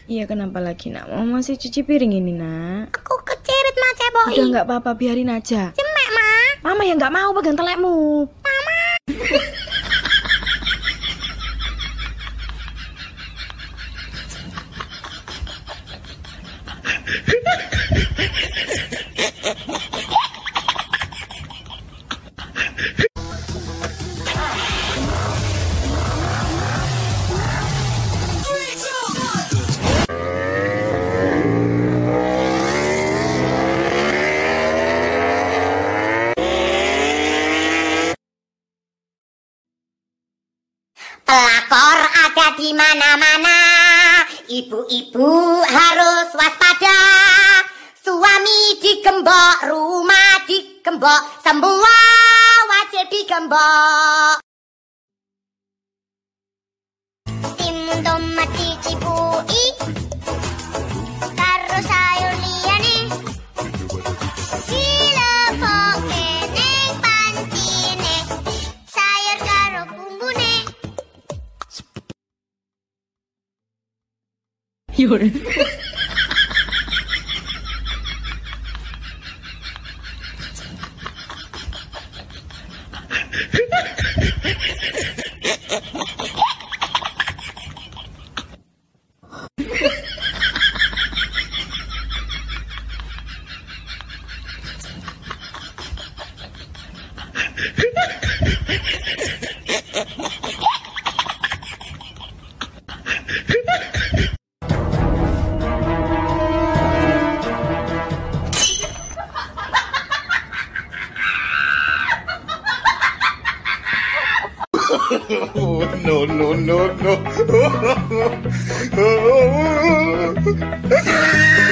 Iya, kenapa lagi nak? Mama masih cuci piring ini nak. Aku kecirit ma ceboi. Udah nggak apa-apa, biarin aja. Cemek ma. Mama yang nggak mau pegang telekmu. Mama. Pelakor ada di mana-mana. Ibu-ibu harus waspada. Suami digembok, rumah digembok, semua wajib digembok. Timun tomat dicipui, karo sayur liyane. Dilepoke ning pancine, sayur karo bumbune. Yur. Oh, no.